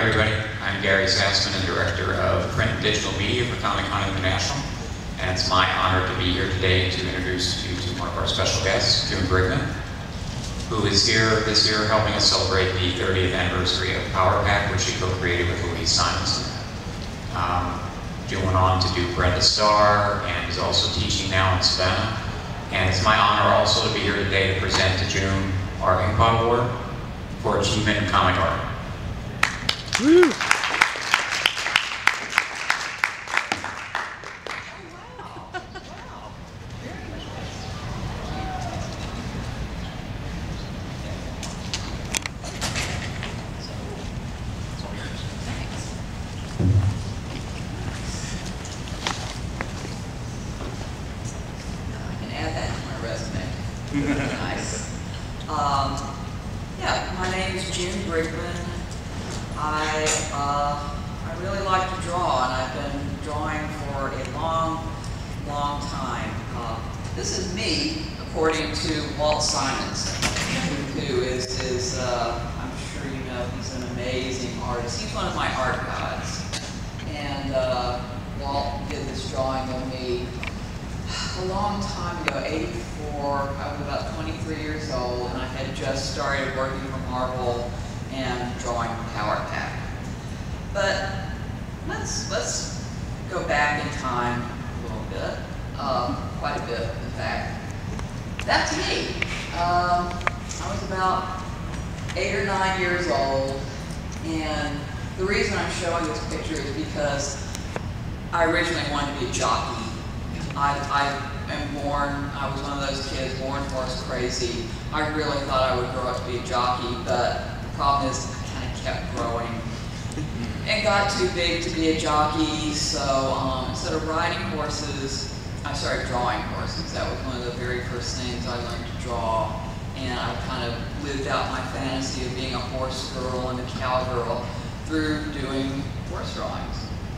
everybody. I'm Gary Sassman, the Director of Print and Digital Media for Comic Con International. And it's my honor to be here today to introduce you to one of our special guests, June Brigman, who is here this year helping us celebrate the 30th anniversary of Power Pack, which she co-created with Louise Simonson. June went on to do Brenda Starr and is also teaching now in Savannah. And it's my honor also to be here today to present to June our Inkpot Award for Achievement in Comic Art. Woo! Nice. Yeah, my name is June Brigman. I really like to draw, and I've been drawing for a long time. This is me, according to Walt Simonson, who is I'm sure you know, he's an amazing artist. He's one of my art gods. And Walt did this drawing of me a long time ago, 84. I was about 23 years old, and I had just started working for Marvel and drawing Power Pack. But let's go back in time a little bit, quite a bit, in fact. That's me. I was about 8 or 9 years old, and the reason I'm showing this picture is because I originally wanted to be a jockey. I was one of those kids born horse crazy. I really thought I would grow up to be a jockey, but the problem is I kind of kept growing and got too big to be a jockey. So instead of riding horses, I started drawing horses. That was one of the very first things I learned to draw, and I kind of lived out my fantasy of being a horse girl and a cowgirl through doing horse drawings.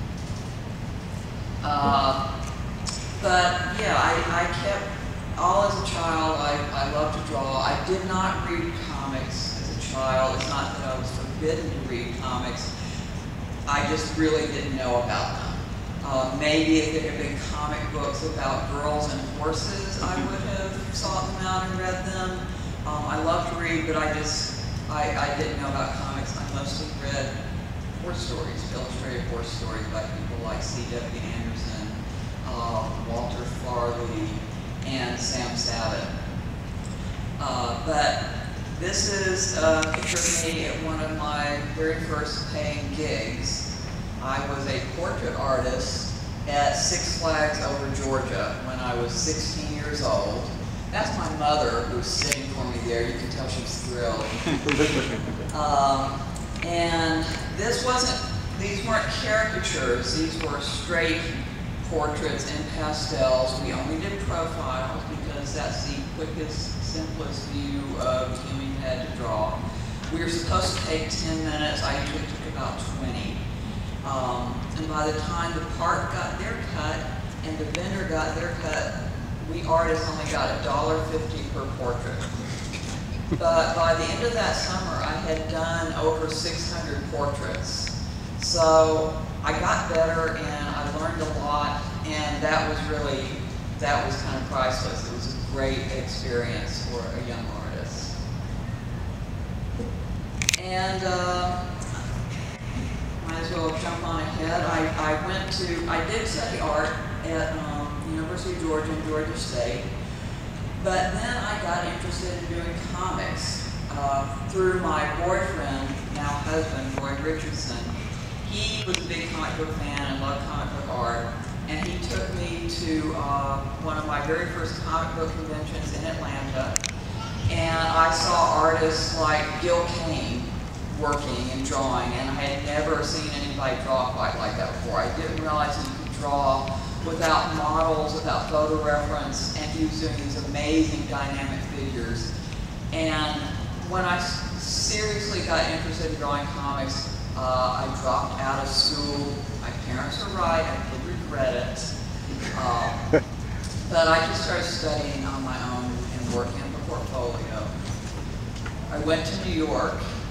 But yeah, I kept, all as a child, I loved to draw. I did not read comics as a child. It's not that I was forbidden to read comics. I just really didn't know about them. Maybe if there had been comic books about girls and horses, I would have sought them out and read them. I love to read, but I didn't know about comics. I mostly read horse stories, illustrated horse stories by people like C.W. Anderson, Walter Farley, and Sam Savitt. But this is a picture of me at one of my very first paying gigs. I was a portrait artist at Six Flags over Georgia when I was 16 years old. That's my mother who's sitting for me there. You can tell she's thrilled. And these weren't caricatures. These were straight portraits and pastels. We only did profiles because that's the quickest, simplest view of the human head to draw. We were supposed to take 10 minutes. I usually took about 20. And by the time the park got their cut and the vendor got their cut, we artists only got $1.50 per portrait. But by the end of that summer, I had done over 600 portraits. So I got better and I learned a lot, and that was kind of priceless. It was a great experience for a young artist. And might as well jump on ahead. I did study art at University of Georgia and Georgia State, but then I got interested in doing comics through my boyfriend, now husband, Roy Richardson. He was a big comic book fan and loved comic book art, and he took me to one of my very first comic book conventions in Atlanta, and I saw artists like Gil Kane working and drawing, and I had never seen anybody draw quite like that before. I didn't realize you could draw without models, without photo reference, and he was doing these amazing dynamic figures. And when I seriously got interested in drawing comics, I dropped out of school. My parents were right, I did regret it. But I just started studying on my own and working on the portfolio. I went to New York,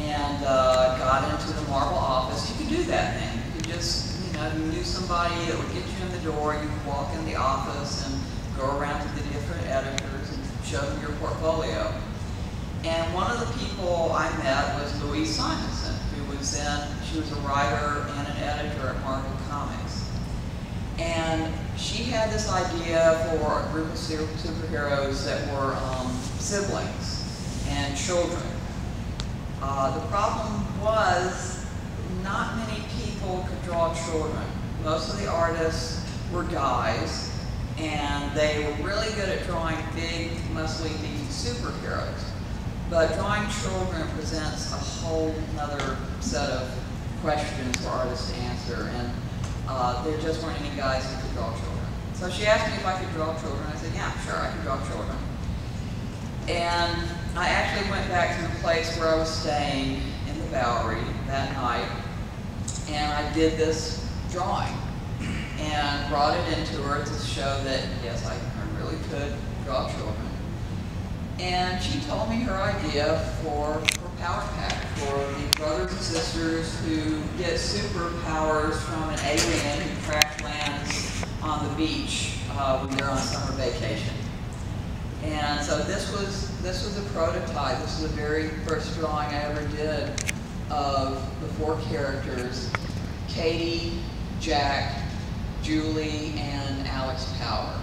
and got into the Marvel office. You could do that then. You could just, you knew somebody that would get you in the door. You could walk in the office and go around to the different editors and show them your portfolio. And one of the people I met was Louise Simonson, who was she was a writer and an editor at Marvel Comics. And she had this idea for a group of superheroes that were siblings and children. The problem was not many people could draw children. Most of the artists were guys, and they were really good at drawing big, muscly, beefy superheroes. But drawing children presents a whole other set of questions for artists to answer, and there just weren't any guys who could draw children. So she asked me if I could draw children. I said, yeah, sure, I can draw children. And I actually went back to the place where I was staying in the Bowery that night, and I did this drawing and brought it into her to show that, yes, I really could draw children. And she told me her idea for Power Pack, for the brothers and sisters who get superpowers from an alien who crash lands on the beach when they're on summer vacation. And so this was a prototype. This was the very first drawing I ever did of the 4 characters: Katie, Jack, Julie, and Alex Power.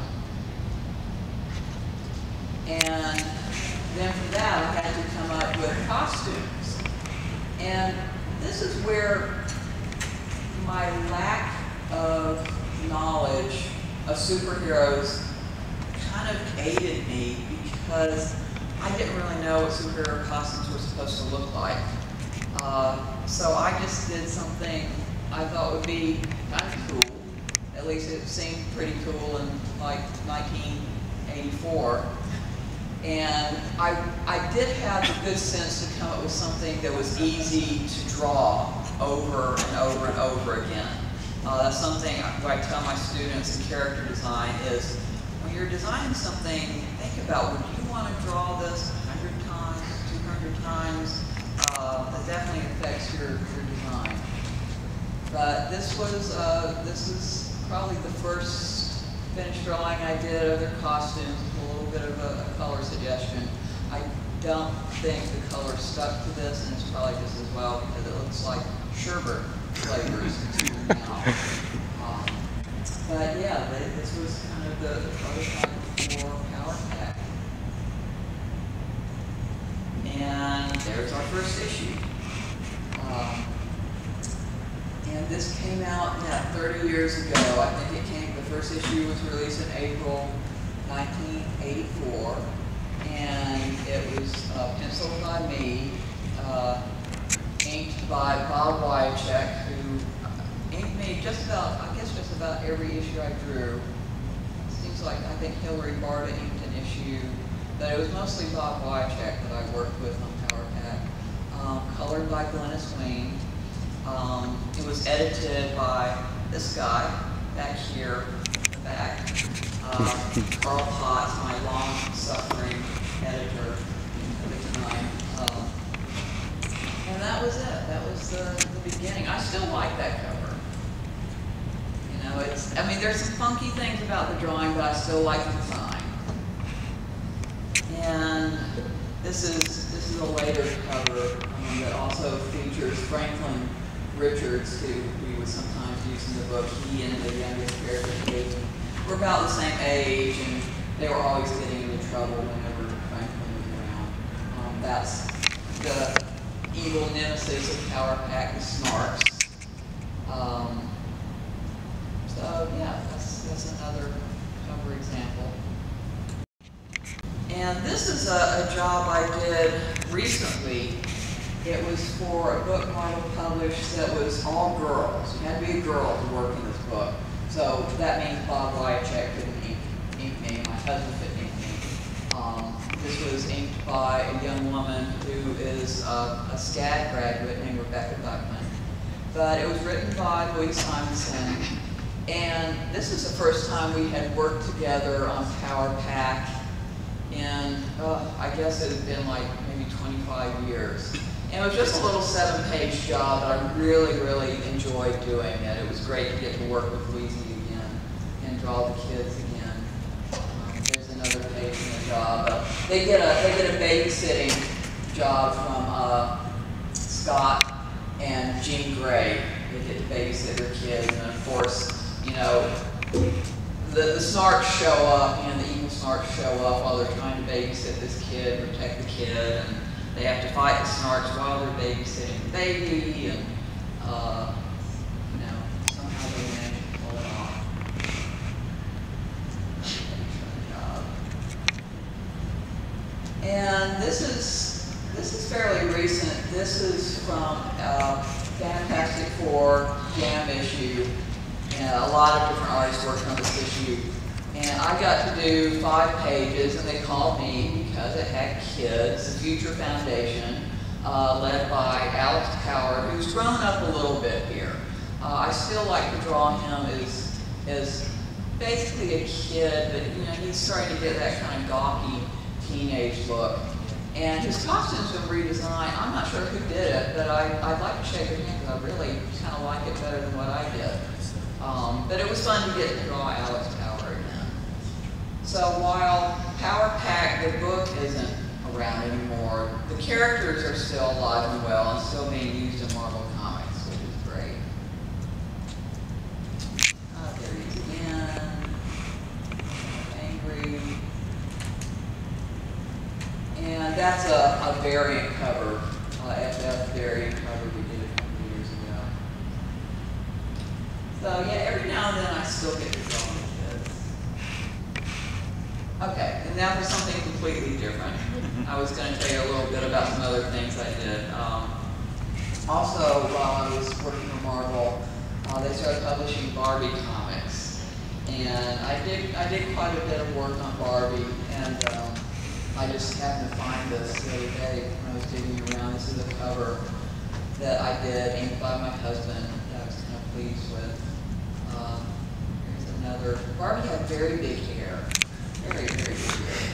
And then from that, I had to come up with costumes. And this is where my lack of knowledge of superheroes kind of aided me, because I didn't really know what superhero costumes were supposed to look like. So I just did something I thought would be kind of cool. At least it seemed pretty cool in like 1984. And I did have the good sense to come up with something that was easy to draw over and over and over again. That's something I tell my students in character design is, when you're designing something, think about, would you want to draw this 100 times, 200 times? That definitely affects your design. But this is probably the first finished drawing I did of their costumes, with a little bit of a color suggestion. I don't think the color stuck to this, and it's probably just as well because it looks like sherbet flavors now. But yeah, this was kind of the prototype for Power Pack. And there's our first issue. And this came out 30 years ago. I think the first issue was released in April 1984. And it was penciled by me, inked by Bob Wycheck, who inked me just about every issue I drew. Seems like, I think Hillary Barta inked an issue, but it was mostly Bob Wycheck that I worked with on Power Pack. Colored by Glennis Wayne. It was edited by this guy back here in the back. Carl Potts, my long-suffering editor at the time. And that was it. That was the beginning. I still like that cover. There's some funky things about the drawing, but I still like the design. And this is a later cover that also features Franklin Richards, who we would sometimes use in the book. He and the youngest character, Katie, were about the same age, and they were always getting into trouble whenever Franklin was around. That's the evil nemesis of Power Pack, the Snarks. So yeah, that's another cover example. And this is a job I did recently. It was for a book Marvel published that was all girls. You had to be a girl to work in this book. So that means Bob Wycheck couldn't ink me, my husband couldn't ink me. This was inked by a young woman who is a SCAD graduate named Rebecca Buckman. But it was written by Louise Simonson. And this is the first time we had worked together on Power Pack in, I guess it had been like maybe 25 years. And it was just a little 7-page job, but I really, really enjoyed doing it. It was great to get to work with Weezy again and draw the kids again. There's another page in the job. They get a babysitting job from Scott and Jean Grey. They get to babysit their kids, and of course, you know, the snarks show up, you know, the evil snarks show up while they're trying to babysit this kid, protect the kid, and they have to fight the snarks while they're babysitting the baby, and, you know, somehow they manage to pull it off. And this is fairly recent. This is from Fantastic Four Jam issue. And a lot of different artists worked on this issue. And I got to do 5 pages, and they called me because it had kids, the Future Foundation, led by Alex Howard, who's grown up a little bit here. I still like to draw him as basically a kid, but you know, he's starting to get that kind of gawky teenage look. And his costume's been redesigned. I'm not sure who did it, but I'd like to shake your hand because I really kind of like it better than what I did. But it was fun to get to draw Alex Power again. So while Power Pack, the book, isn't around anymore, the characters are still alive and well and still being used in Marvel Comics, which is great. There he is again. Angry. And that's a variant cover, FF variant cover we did a couple of years ago. So yeah, every now and then I still get to draw with kids. Okay, and now for something completely different. I was going to tell you a little bit about some other things I did. Also, while I was working for Marvel, they started publishing Barbie comics, and I did quite a bit of work on Barbie, and I just happened to find this the other day when I was digging around. This is a cover that I did, inked by my husband, that I was kind of pleased with. Here's another. Barbie had very big hair. Very, very big hair.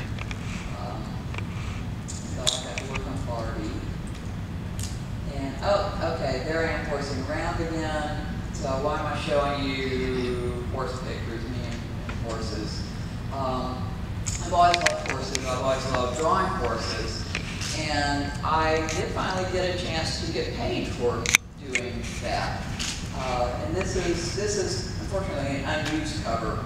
So I got to work on Barbie. And, oh, okay, there I am horsing around again. So why am I showing you horse pictures, me and horses? I've always loved horses. I've always loved drawing horses. And I did finally get a chance to get paid for doing that. And this is unfortunately an unused cover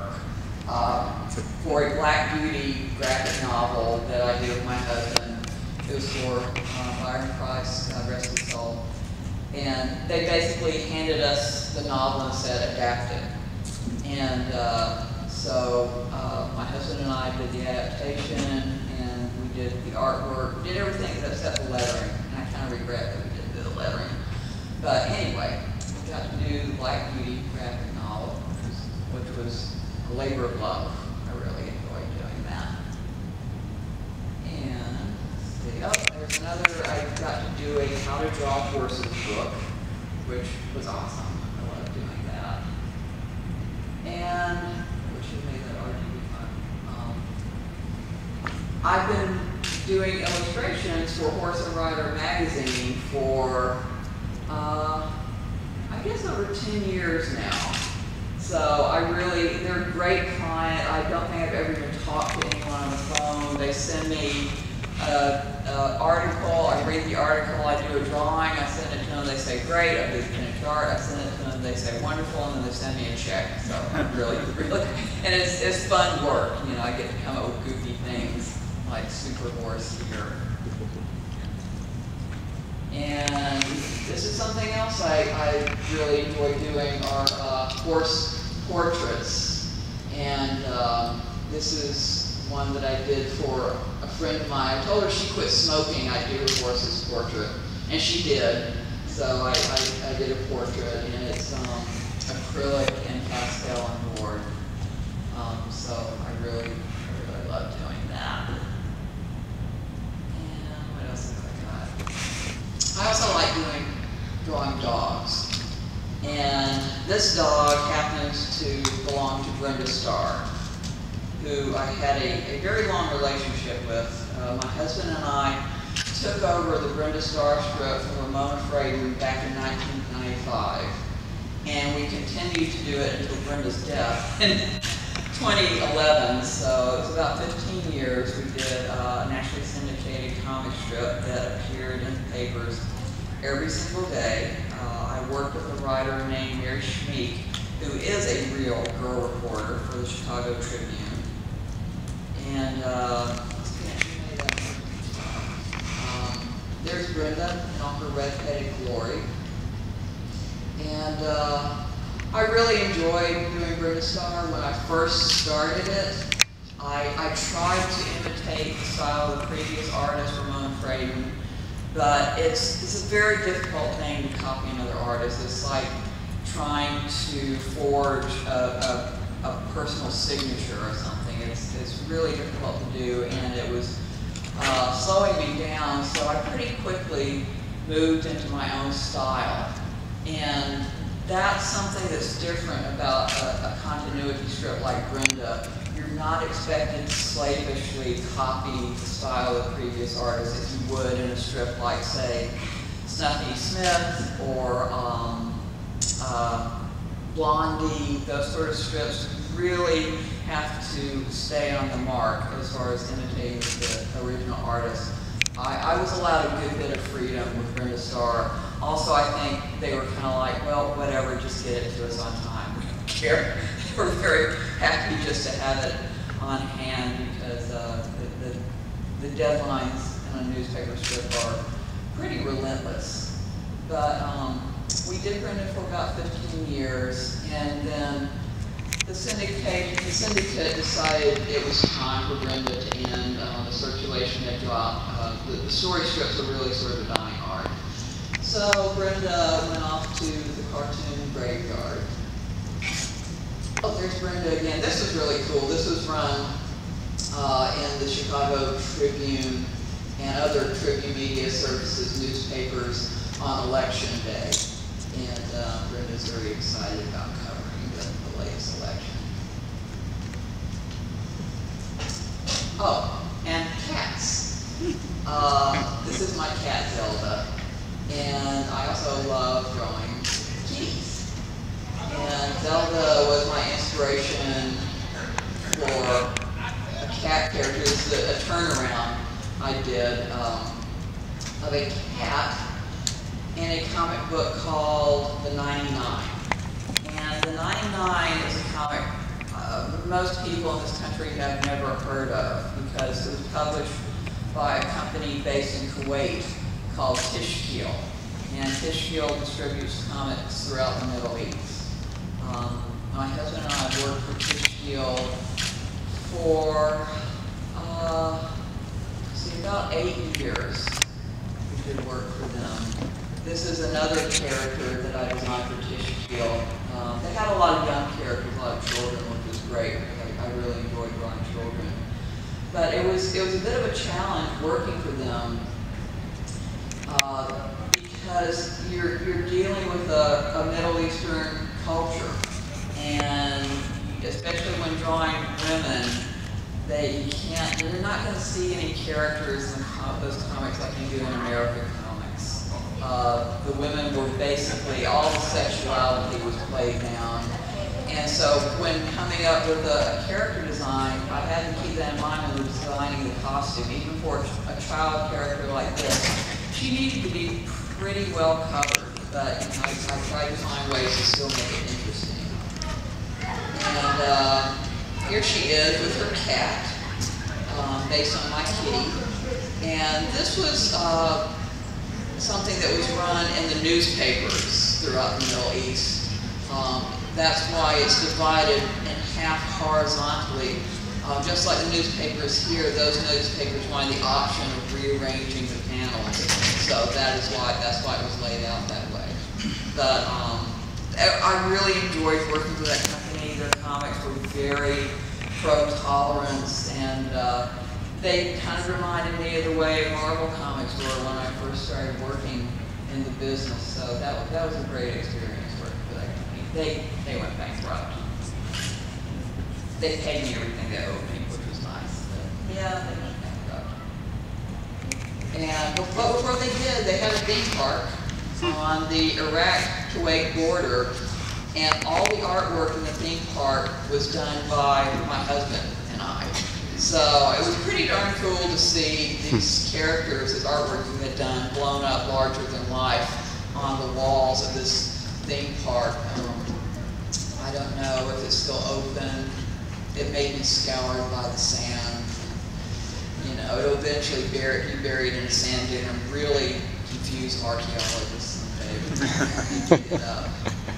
for a Black Beauty graphic novel that I did with my husband. It was for Byron Price, rest his soul. And they basically handed us the novel and said, adapt it. And so my husband and I did the adaptation, and we did the artwork, did everything except the lettering. And I kind of regret that we didn't do the lettering. But anyway, we got to do the Black Beauty graphic novel, which was a labor of love. I really enjoyed doing that. And let's see, oh, there's another, I got to do a How to Draw Horses book, which was awesome. I loved doing that. And which has made that RGB fun. I've been doing illustrations for Horse and Rider magazine for I guess over 10 years now. So they're a great client. I don't think I've ever even talked to anyone on the phone. They send me an article, I read the article, I do a drawing, I send it to them, they say great, I do the finished art, I send it to them, they say wonderful, and then they send me a check. So really, and it's fun work. You know, I get to come up with goofy things like Super Horse here. And this is something else I really enjoy doing are horse portraits. And this is one that I did for a friend of mine. I told her she quit smoking, I'd do her horse's portrait. And she did. So I did a portrait, and it's acrylic and pastel on board. So I really love doing that. And what else have I got? I also like drawing dogs. And this dog happens to belong to Brenda Starr, who I had a very long relationship with. My husband and I took over the Brenda Starr strip from Ramona Fraden back in 1995. And we continued to do it until Brenda's death in 2011. So it was about 15 years. We did a nationally syndicated comic strip that appeared in the papers every single day. I worked with a writer named Mary Schmeek, who is a real girl reporter for the Chicago Tribune. And there's Brenda in all her red-headed glory. And I really enjoyed doing Brenda Starr. When I first started it, I tried to imitate the style of the previous artist, Ramona Fraden, but it's a very difficult thing to copy another artist. It's like trying to forge a personal signature or something. It's really difficult to do, and it was slowing me down, so I pretty quickly moved into my own style. And that's something that's different about a continuity strip like Brenda. You're not expected to slavishly copy the style of previous artists as you would in a strip like, say, Snuffy Smith or Blondie, those sort of strips. You really have to stay on the mark as far as imitating the original artist. I was allowed a good bit of freedom with Brenda Starr. Also, I think they were kind of like, well, whatever, just get it to us on time. We don't care. They were very happy just to have it on hand because the deadlines in a newspaper strip are pretty relentless. But we did Brenda for about 15 years, and then the syndicate decided it was time for Brenda to end. The circulation had dropped. The story strips were really sort of a dying art. So Brenda went off to the cartoon graveyard. Oh, there's Brenda again. This was really cool. This was run in the Chicago Tribune and other Tribune Media Services newspapers on Election Day. And Brenda's very excited about covering the latest election. Oh, and cats. This is my cat, Zelda. And I also love drawing kitties. And Zelda was my inspiration for a cat character. This is a turnaround I did of a cat in a comic book called The 99. And The 99 is a comic most people in this country have never heard of because it was published by a company based in Kuwait called Tishkeel. And Tishkeel distributes comics throughout the Middle East. My husband and I worked for Tishkeel for about 8 years. We did work for them. This is another character that I designed for Tishkeel. They had a lot of young characters, a lot of children, which was great. I really enjoyed drawing children. But it was a bit of a challenge working for them because you're dealing with a Middle Eastern culture, and especially when drawing women, you're not going to see any characters in those comics like you do in American comics. The women were basically, all the sexuality was played down. And so when coming up with a character design, I had to keep that in mind when designing the costume. Even for a child character like this, she needed to be pretty well covered, but I tried to find ways to still make it interesting. And here she is with her cat, based on my kitty. And this was something that was run in the newspapers throughout the Middle East. That's why it's divided in half horizontally. Just like the newspapers here, those newspapers wanted the option of rearranging the panels. So that's why it was laid out that way. But I really enjoyed working for that company. Their comics were very pro-tolerance, and they kind of reminded me of the way Marvel comics were when I first started working in the business. So that was a great experience working for that company. They went bankrupt. They paid me everything they owed me, which was nice. But yeah, they went bankrupt. And but before they did, they had a theme park on the Iraq-Kuwait border, and all the artwork in the theme park was done by my husband and I. So it was pretty darn cool to see these characters, this artwork we had done, blown up larger than life on the walls of this theme park. I don't know if it's still open. It may be scoured by the sand. You know, it'll eventually be buried in a sand dune and really confuse archaeologists someday. Dig it up.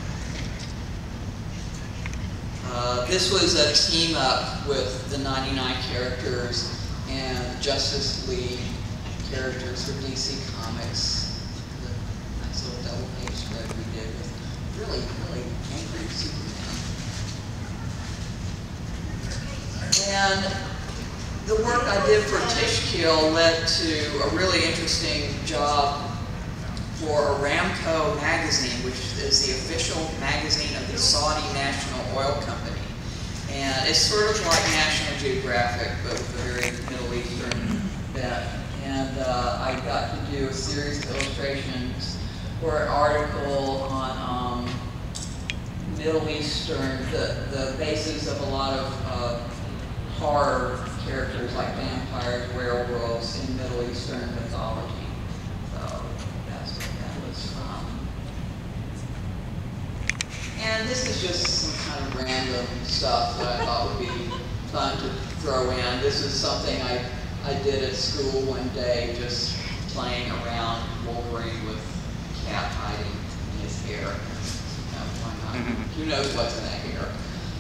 This was a team up with the 99 characters and Justice League characters for DC Comics. The nice little double page spread we did with really, really angry Superman. And the work I did for Tishkill led to a really interesting job for Aramco magazine, which is the official magazine of the Saudi National Oil Company. And it's sort of like National Geographic, but with a very Middle Eastern bent. And I got to do a series of illustrations for an article on Middle Eastern, the basis of a lot of horror characters like vampires, werewolves in Middle Eastern mythology. So that's what that was from. And this is just some kind of random stuff that I thought would be fun to throw in. This is something I did at school one day, just playing around Wolverine with a cat hiding in his hair. You know, why not? Who knows what's in that hair?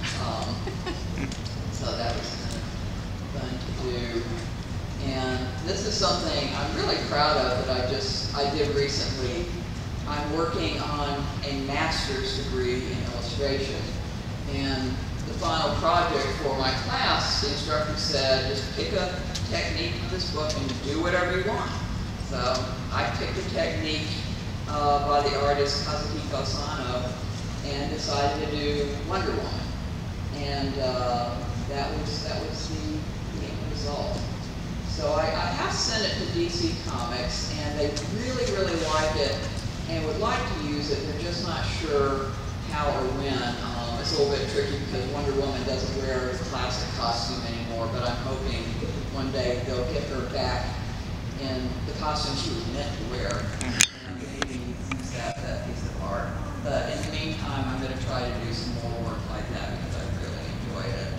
So that was kind of fun to do. And this is something I'm really proud of that I did recently. I'm working on a master's degree in illustration. And the final project for my class, the instructor said, just pick a technique from this book and do whatever you want. So I picked a technique by the artist Kazuhiko Sano and decided to do Wonder Woman. And that was the end result. So I have sent it to DC Comics, and they really, really like it and would like to use it. They're just not sure how or when. It's a little bit tricky because Wonder Woman doesn't wear a classic costume anymore, but I'm hoping one day they'll get her back in the costume she was meant to wear and maybe use that piece of art. But in the meantime, I'm going to try to do some more work like that because I really enjoy it.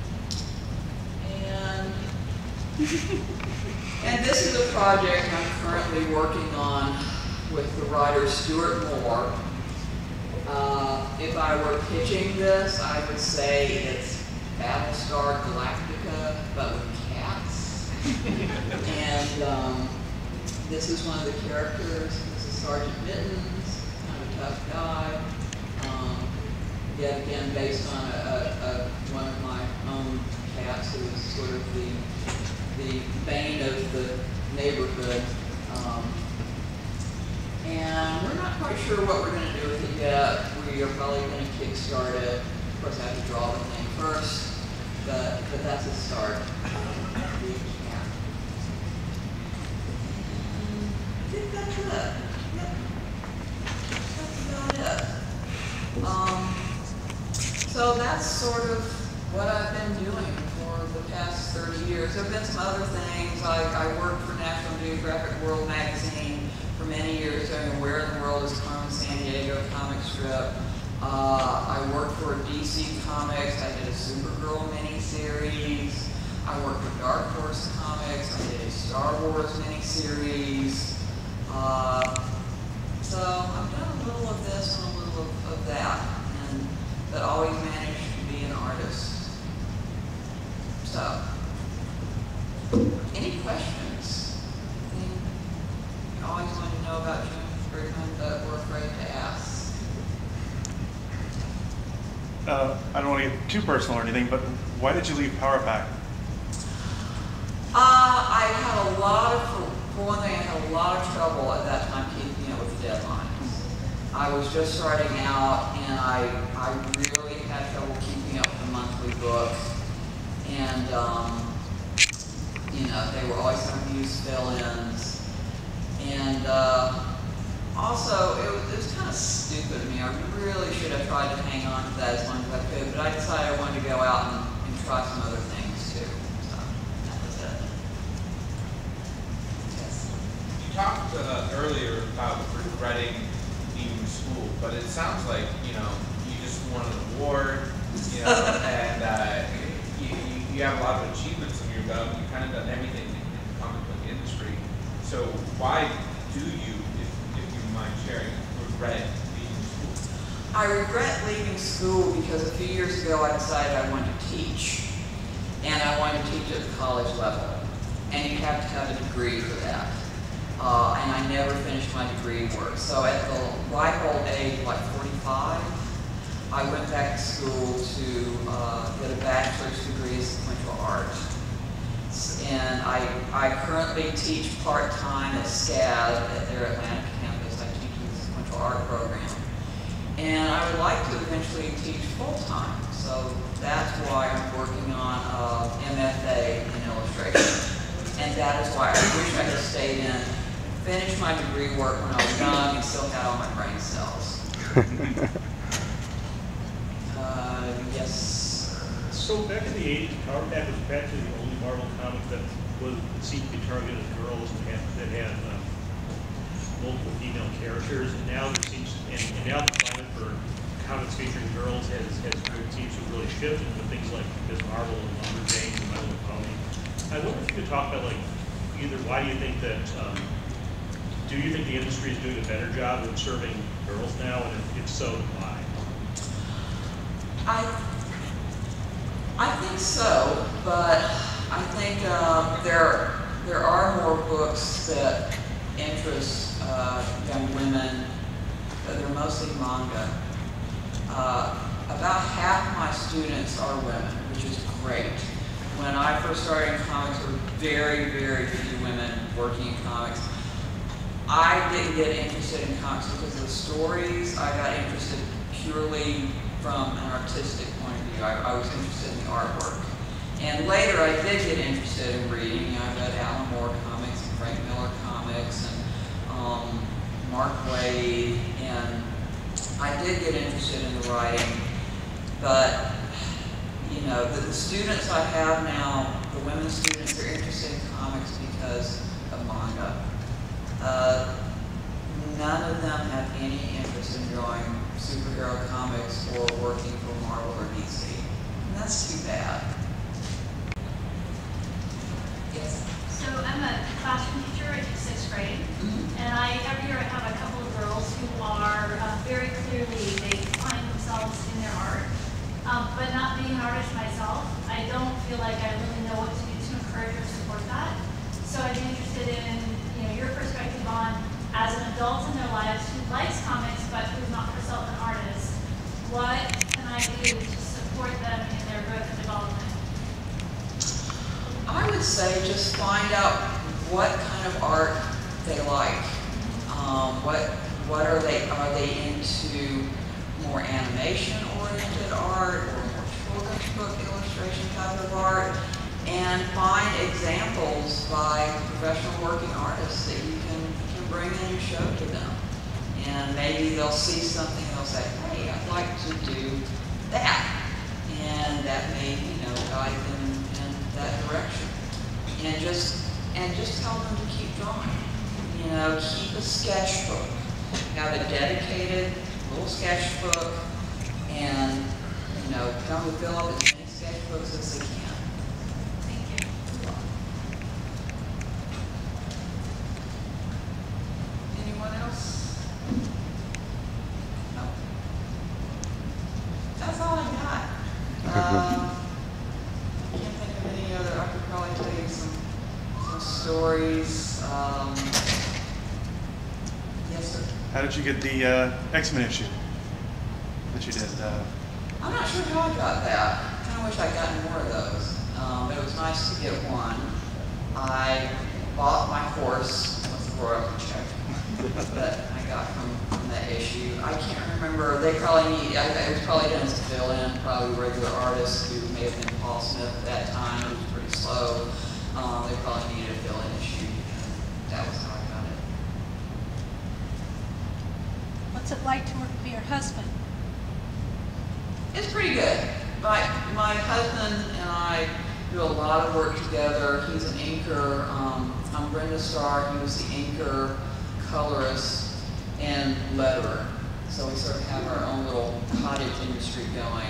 And this is a project I'm currently working on with the writer Stuart Moore. If I were pitching this, I would say it's Battlestar Galactica, but with cats. And this is one of the characters. This is Sergeant Mittens, kind of a tough guy. Yet again, based on one of my own cats who is sort of the bane of the neighborhood. And we're not quite sure what we're going to do with it yet. We are probably going to kickstart it. Of course, I have to draw the thing first, but that's a start. I think that's it. Yep. That's about it. So that's sort of what I've been doing for the past 30 years. There have been some other things. I worked for National Geographic World Magazine for many years doing Where in the World is Carmen Sandiego comic strip. I worked for DC Comics. I did a Supergirl miniseries. I worked for Dark Horse Comics. I did a Star Wars miniseries. So I've done a little of this and a little of that, but always managed to be an artist. So, any questions? Anything you always wanted to know about June Brigman that we're afraid to ask? I don't want to get too personal or anything, but why did you leave PowerPack? I had a lot of, for one thing, I had a lot of trouble at that time keeping up with the deadlines. I was just starting out, and I really had trouble keeping up with the monthly book. And, you know, they were always having to use fill-ins. And also, it was kind of stupid of me. I really should have tried to hang on to that as long as I could, but I decided I wanted to go out and try some other things too. So that was it. Yes. You talked earlier about regretting leaving school, but it sounds like, you know, you just won an award, you know, and you have a lot of achievements in your belt. You've kind of done everything in the comic book industry. So why do you, if you mind sharing, regret leaving school? I regret leaving school because a few years ago I decided I wanted to teach. And I wanted to teach at the college level. And you have to have a degree for that. And I never finished my degree work. So at the ripe old age, like 45, I went back to school to get a bachelor's degree in sequential art. And I currently teach part-time at SCAD at their Atlanta campus. I teach in the sequential art program. And I would like to eventually teach full-time. So that's why I'm working on MFA in illustration. And that is why I wish I could stay in, finish my degree work when I was young and still had all my brain cells. Yes. So back in the 80s, Power Pack was practically the only Marvel comic that seemed to be targeted at girls and that had multiple female characters. And now there seems, and now the climate for comics featuring girls seems to really shift into things like Ms. Marvel and Lumberjane and My Little Pony. I wonder if you could talk about, like, either why do you think that, do you think the industry is doing a better job of serving girls now, and if so, why? I think so, but I think there are more books that interest young women, but they're mostly manga. About half of my students are women, which is great. When I first started in comics, there were very, very few women working in comics. I didn't get interested in comics because of the stories. I got interested purely from an artistic point of view. I was interested in the artwork. And later I did get interested in reading. I read Alan Moore comics and Frank Miller comics and Mark Waid, and I did get interested in the writing. But, you know, the students I have now, the women students, are interested in comics because of manga. None of them have any interest in drawing superhero comics or working for Marvel or DC. And that's too bad. Yes? So I'm a classroom teacher. I teach 6th grade. And every year I have a couple of girls who are very clearly, they find themselves in their art. But not being an artist myself, I don't feel like I really know what to do to encourage or support that. So I'd be interested in, you know, your perspective on, as an adult in their lives who likes comics but who's not herself an artist, what can I do to support them in their growth and development? I would say just find out what kind of art they like. What are they into? More animation-oriented art or more children's book illustration type of art, and find examples by professional working artists that you can bring in and show to them. And maybe they'll see something and they'll say, hey, I'd like to do that. And that may, you know, guide them in that direction. And just tell them to keep drawing. You know, keep a sketchbook. Have a dedicated little sketchbook, and, you know, tell them to fill up as many sketchbooks as they can. Thank you. Anyone else? No. That's all I got. I can't think of any other. I could probably tell you some stories. Yes, sir. How did you get the X-Men issue that you did? I'm not sure how I got that. I kind of wish I'd gotten more of those. But it was nice to get one. I bought my horse with a royalty check that I got from that issue. I can't remember. They probably it was probably done as a fill-in, probably regular artists who may have been Paul Smith at that time. It was pretty slow. They probably needed a fill-in issue. And that was how I got it. What's it like to work with your husband? It's pretty good. My husband and I do a lot of work together. He's an inker. I'm Brenda Starr. He was the inker, colorist, and letterer. So we sort of have our own little cottage industry going.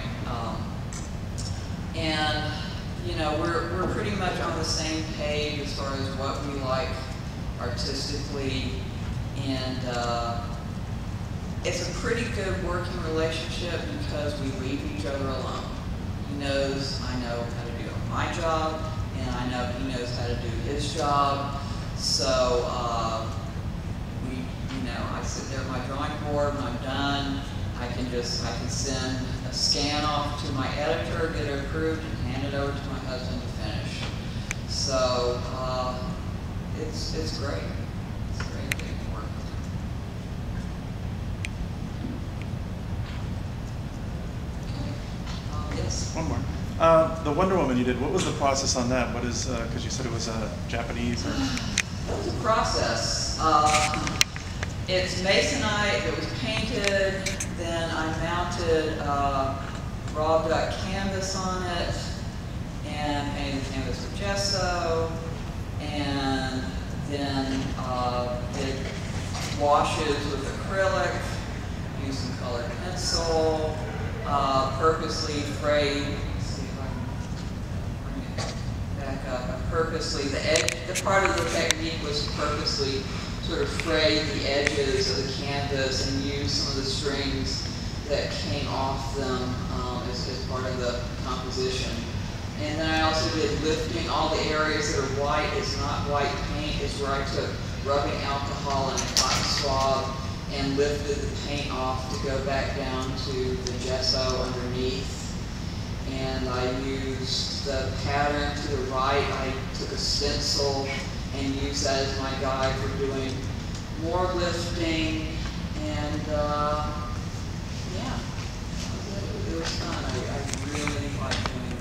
And you know, we're pretty much on the same page as far as what we like artistically, and it's a pretty good working relationship because we leave each other alone. He knows I know how to do my job, and I know he knows how to do his job. So I sit there at my drawing board when I'm done. I can send a scan off to my editor, get it approved, and hand it over to my husband to finish. So it's great. It's great getting to work with him. Okay. Yes. One more. The Wonder Woman you did, what was the process on that? What is, because you said it was Japanese or? That was a process. It's masonite that was painted, then I mounted raw duck canvas on it, and painted the canvas with gesso, and then did washes with acrylic, used some colored pencil, purposely frayed. Let's see if I can bring it back up. The part of the technique was to purposely sort of fray the edges of the canvas and use some of the strings that came off them as part of the composition. And then I also did lifting. All the areas that are white is not white paint. It's where I took rubbing alcohol and a cotton swab and lifted the paint off to go back down to the gesso underneath. And I used the pattern to the right. I took a stencil and used that as my guide for doing more lifting. And yeah, it was fun. I really liked doing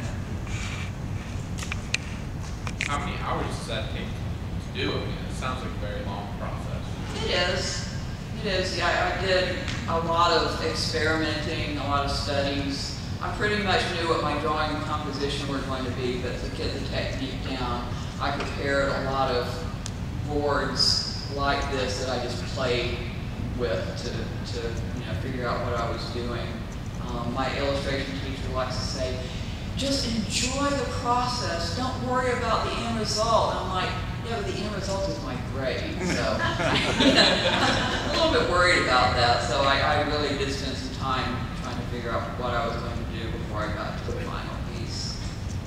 that. How many hours does that take to do? I mean, it sounds like a very long process. It is. It is. Yeah, I did a lot of experimenting, a lot of studies. I pretty much knew what my drawing and composition were going to be, but to get the technique down, I prepared a lot of boards like this that I just played with to figure out what I was doing. My illustration teacher likes to say, just enjoy the process. Don't worry about the end result. And I'm like, yeah, but the end result is my grade. So I'm a little bit worried about that. So I really did spend some time trying to figure out what I was going to do before I got to the final piece.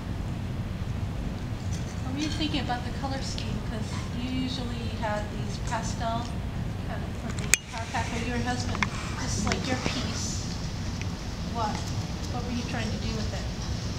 What were you thinking about the color scheme? Because you usually have these pastel kind of for the power pack with your husband. This is like your piece. What were you trying to do with it?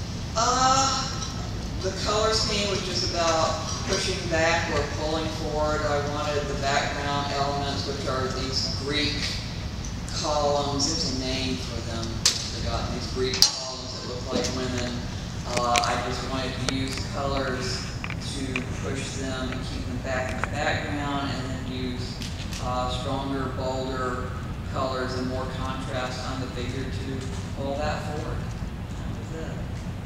The color scheme was just about pushing back or pulling forward. I wanted the background elements, which are these Greek columns. There's a name for them. They got these Greek columns that look like women. I just wanted to use colors to push them and keep them back in the background, and then use stronger, bolder colors and more contrast on the figure to pull that forward. That was it.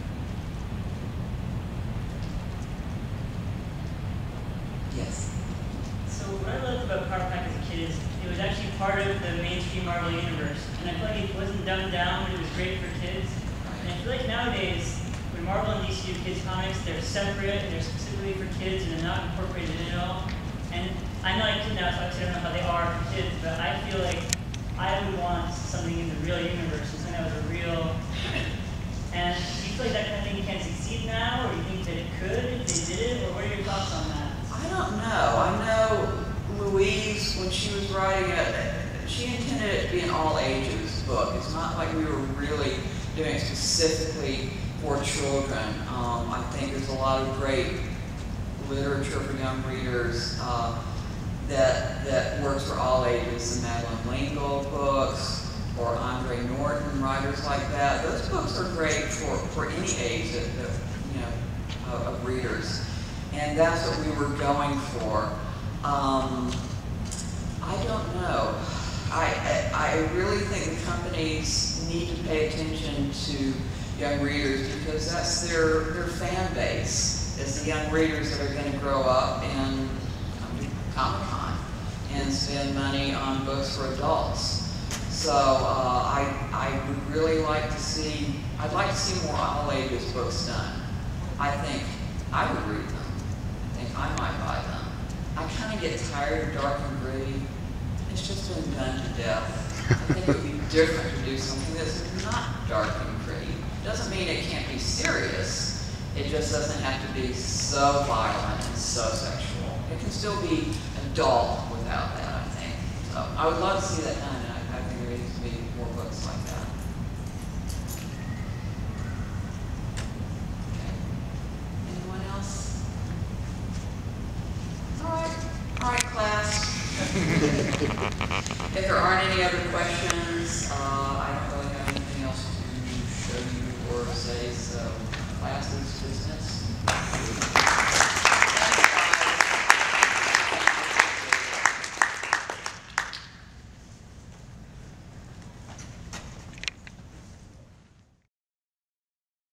Yes. So what I loved about Power Pack as a kid is it was actually part of the mainstream Marvel universe, and I feel like it wasn't dumbed down, but it was great for kids. And I feel like nowadays, when Marvel and DC do kids comics, they're separate and they're specifically for kids, and they're not incorporated in at all. And I'm not a kid now, so I don't know how they are for kids, but I feel like I would want something in the real universe, something that was a real. And do you feel like that kind of thing can succeed now, or do you think that it could if they did it, or what are your thoughts on that? I don't know. I know Louise, when she was writing it, she intended it to be an all ages book. It's not like we were really doing it specifically for children. I think there's a lot of great literature for young readers that works for all ages. The Madeline L'Engle books, or Andre Norton, writers like that. Those books are great for any age of readers. And that's what we were going for. I don't know. I really think the companies need to pay attention to young readers because that's their fan base. It's the young readers that are going to grow up and come to Comic-Con and spend money on books for adults. So I would really like to see, I'd like to see more all ages books done. I think I would read them. I think I might buy them. I kind of get tired of dark and gritty. It's just been done to death. I think it would be different to do something that's not dark and gritty. Doesn't mean it can't be serious. It just doesn't have to be so violent and so sexual. It can still be adult without that, I think. So I would love to see that done.